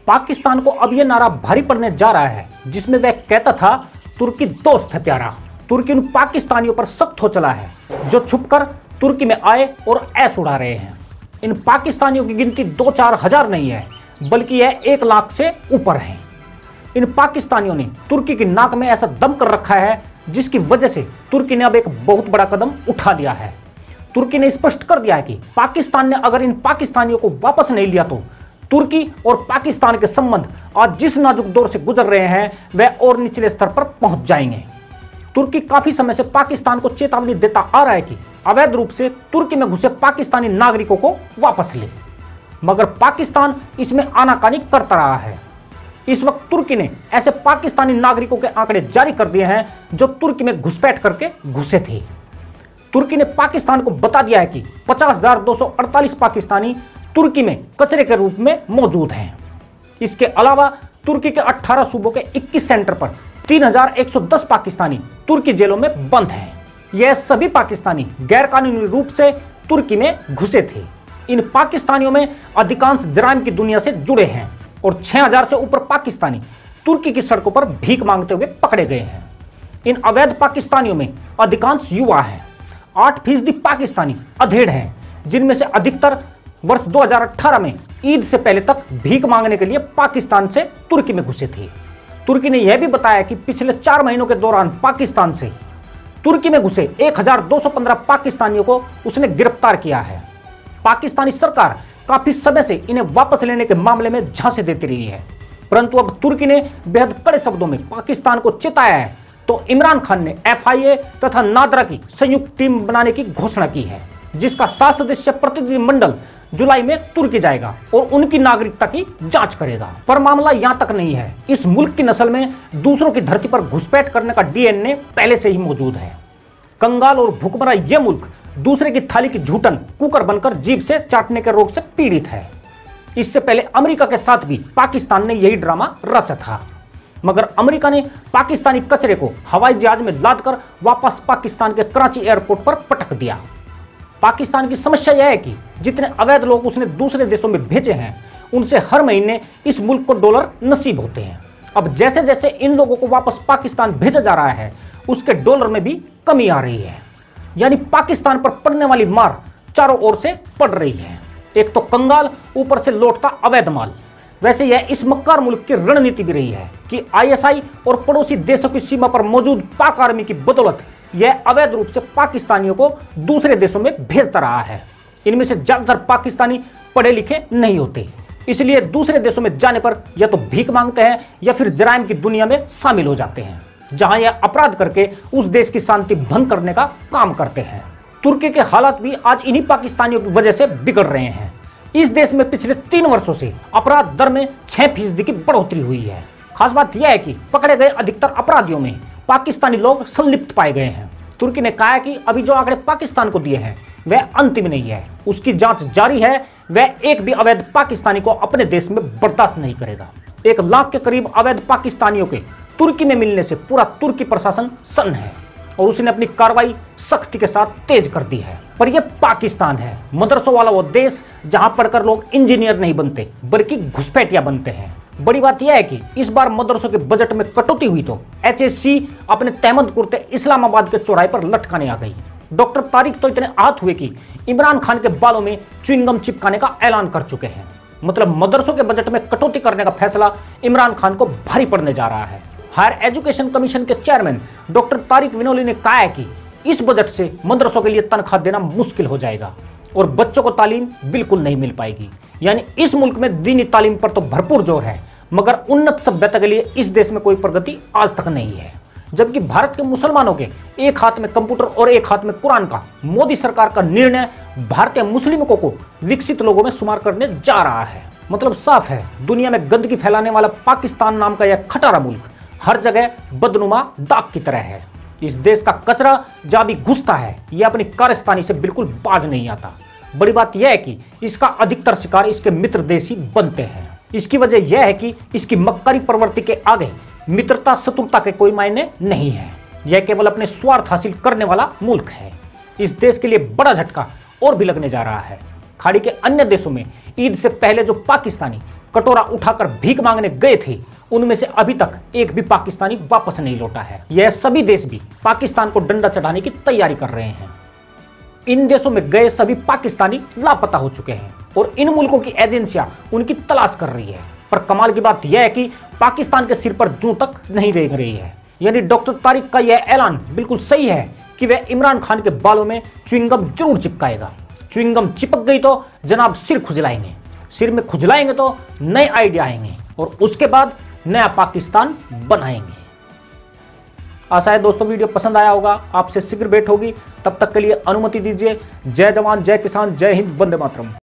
पाकिस्तान को अब यह नारा भारी पड़ने जा रहा है जिसमें वह कहता था तुर्की दोस्त है प्यारा। तुर्की उन पाकिस्तानियों पर सख्त हो चला है जो छुपकर तुर्की में आए और ऐश उड़ा रहे हैं। इन पाकिस्तानियों की गिनती 2-4 हजार नहीं है बल्कि यह 1 लाख से ऊपर है। इन पाकिस्तानियों ने तुर्की की नाक में ऐसा दम कर रखा है जिसकी वजह से तुर्की ने अब एक बहुत बड़ा कदम उठा लिया है। तुर्की ने स्पष्ट कर दिया है कि पाकिस्तान ने अगर इन पाकिस्तानियों को वापस नहीं लिया तो तुर्की और पाकिस्तान के संबंध आज जिस नाजुक दौर से गुजर रहे हैं वह और निचले स्तर पर पहुंच जाएंगे। तुर्की काफी समय से पाकिस्तान को चेतावनी देता आ रहा है कि अवैध रूप से तुर्की में घुसे पाकिस्तानी नागरिकों को वापस ले, मगर पाकिस्तान इसमें आनाकानी करता रहा है। इस वक्त तुर्की ने ऐसे पाकिस्तानी नागरिकों के आंकड़े जारी कर दिए हैं जो तुर्की में घुसपैठ करके घुसे थे। तुर्की ने पाकिस्तान को बता दिया है कि 50,248 पाकिस्तानी तुर्की में कचरे के रूप में मौजूद हैं। इसके अलावा तुर्की के 18 सूबों के 21 सेंटर पर 3,110 पाकिस्तानी तुर्की जेलों में बंद हैं। यह सभी पाकिस्तानी गैरकानूनी रूप से तुर्की में घुसे थे। इन पाकिस्तानियों में अधिकांश जराइम की दुनिया से जुड़े हैं और 6,000 से ऊपर पाकिस्तानी तुर्की की सड़कों पर भीख मांगते हुए पकड़े गए हैं। इन अवैध पाकिस्तानियों में अधिकांश युवा हैं। 8% पाकिस्तानी अधेड़ हैं जिनमें से अधिकतर वर्ष 2018 में ईद से पहले तक भीख मांगने के लिए पाकिस्तान से तुर्की में घुसे थे। तुर्की ने यह भी बताया कि पिछले 4 महीनों के दौरान पाकिस्तान से तुर्की में घुसे 1,215 पाकिस्तानियों को उसने गिरफ्तार किया है। पाकिस्तानी सरकार काफी समय से इन्हें वापस लेने के मामले में झांसे देती रही है, परंतु अब तुर्की ने बेहद कड़े शब्दों में पाकिस्तान को चेताया है तो इमरान खान ने FIA तथा नादरा की संयुक्त टीम बनाने की घोषणा की है जिसका 7 सदस्यीय प्रतिनिधिमंडल जुलाई में तुर्की जाएगा और उनकी नागरिकता की जांच करेगा। पर मामला यहां तक नहीं है। इस मुल्क की नस्ल में दूसरों की धरती पर घुसपैठ करने का DNA पहले से ही मौजूद है। कंगाल और भूखमरा यह मुल्क दूसरे की थाली की झूठन कुकर बनकर जीभ से चाटने के रोग से पीड़ित है। इससे पहले अमेरिका के साथ भी पाकिस्तान ने यही ड्रामा रचा था, मगर अमेरिका ने पाकिस्तानी कचरे को हवाई जहाज में लादकर वापस पाकिस्तान के कराची एयरपोर्ट पर पटक दिया। पाकिस्तान की समस्या यह है कि जितने अवैध लोग उसने दूसरे देशों में भेजे हैं उनसे हर महीने इस मुल्क को डॉलर नसीब होते हैं। अब जैसे जैसे इन लोगों को वापस पाकिस्तान भेजा जा रहा है उसके डॉलर में भी कमी आ रही है, यानी पाकिस्तान पर पड़ने वाली मार चारों ओर से पड़ रही है। एक तो कंगाल, ऊपर से लौटता अवैध माल। वैसे यह इस मक्कार मुल्क की रणनीति भी रही है कि ISI और पड़ोसी देशों की सीमा पर मौजूद पाक आर्मी की बदौलत यह अवैध रूप से पाकिस्तानियों को दूसरे देशों में भेजता रहा है। इनमें से ज्यादातर पाकिस्तानी पढ़े लिखे नहीं होते, इसलिए दूसरे देशों में जाने पर या तो भीख मांगते हैं या फिर जराइम की दुनिया में शामिल हो जाते हैं जहां यह अपराध करके उस देश की शांति भंग करने का काम करते हैं। तुर्की के हालात भी आज इन्हीं पाकिस्तानियों की वजह से बिगड़ रहे हैं। इस देश में पिछले 3 वर्षों से अपराध दर में 6% की बढ़ोतरी हुई है। खास बात यह है कि पकड़े गए अधिकतर अपराधियों में पाकिस्तानी लोग संलिप्त पाए गए हैं। तुर्की ने कहा है कि अभी जो आंकड़े पाकिस्तान को दिए हैं वह अंतिम नहीं है, उसकी जांच जारी है। वह एक भी अवैध पाकिस्तानी को अपने देश में बर्दाश्त नहीं करेगा। 1 लाख के करीब अवैध पाकिस्तानियों के तुर्की में मिलने से पूरा तुर्की प्रशासन सन्न है और उसने अपनी कार्रवाई सख्ती के साथ तेज कर दी है। पर यह पाकिस्तान है, मदरसों वाला वो देश जहां पढ़कर लोग इंजीनियर नहीं बनते बल्कि घुसपैठिया बनते हैं। बड़ी बात यह है कि इस बार मदरसों के बजट में कटौती हुई तो HSC अपने तहमद कुर्ते इस्लामाबाद के चौराहे पर लटकाने आ गई। डॉक्टर तारिक तो इतने आहत हुए कि इमरान खान के बालों में च्युइंगम चिपकाने का ऐलान कर चुके हैं। मतलब मदरसों के बजट में कटौती करने का फैसला इमरान खान को भारी पड़ने जा रहा है। हायर एजुकेशन कमीशन के चेयरमैन डॉक्टर तारिक विनोली ने कहा है कि इस बजट से मदरसों के लिए तनख्वाह देना मुश्किल हो जाएगा और बच्चों को तालीम बिल्कुल नहीं मिल पाएगी। यानी इस मुल्क में दीनी तालीम पर तो भरपूर जोर है, मगर उन्नत सभ्यता के लिए इस देश में कोई प्रगति आज तक नहीं है। जबकि भारत के मुसलमानों के एक हाथ में कंप्यूटर और एक हाथ में कुरान का मोदी सरकार का निर्णय भारतीय मुस्लिमों को विकसित लोगों में शुमार करने जा रहा है। मतलब साफ है, दुनिया में गंदगी फैलाने वाला पाकिस्तान नाम का यह खटारा मुल्क हर जगह बदनुमा दाग की तरह है। इस देश का कचरा जहां भी घुसता है यह अपनी कारस्तानी से बिल्कुल बाज नहीं आता। बड़ी बात यह है कि इसका अधिकतर शिकार इसके मित्र देश ही बनते हैं। इसकी वजह यह है कि इसकी मक्कारी प्रवृत्ति के आगे मित्रता शत्रुता के कोई मायने नहीं है। यह केवल अपने स्वार्थ हासिल करने वाला मुल्क है। इस देश के लिए बड़ा झटका और भी लगने जा रहा है। खाड़ी के अन्य देशों में ईद से पहले जो पाकिस्तानी कटोरा उठाकर भीख मांगने गए थे, उनमें से अभी तक एक भी पाकिस्तानी वापस नहीं लौटा है। यह सभी देश भी पाकिस्तान को डंडा चढ़ाने की तैयारी कर रहे हैं। इन देशों में गए सभी पाकिस्तानी लापता हो चुके हैं और इन मुल्कों की एजेंसियां उनकी तलाश कर रही है। पर कमाल की बात यह है कि पाकिस्तान के सिर पर जूं तक नहीं रेंग रही है। यानी डॉक्टर तारिक का यह ऐलान बिल्कुल सही है कि वह इमरान खान के बालों में च्युइंगम जरूर चिपकाएगा। च्युइंगम चिपक गई तो जनाब सिर खुजलाएंगे, सिर में खुजलाएंगे तो नए आइडिया आएंगे और उसके बाद नया पाकिस्तान बनाएंगे। आशा है दोस्तों वीडियो पसंद आया होगा, आपसे शीघ्र भेंट होगी। तब तक के लिए अनुमति दीजिए। जय जवान, जय किसान, जय हिंद, वंदे मातरम।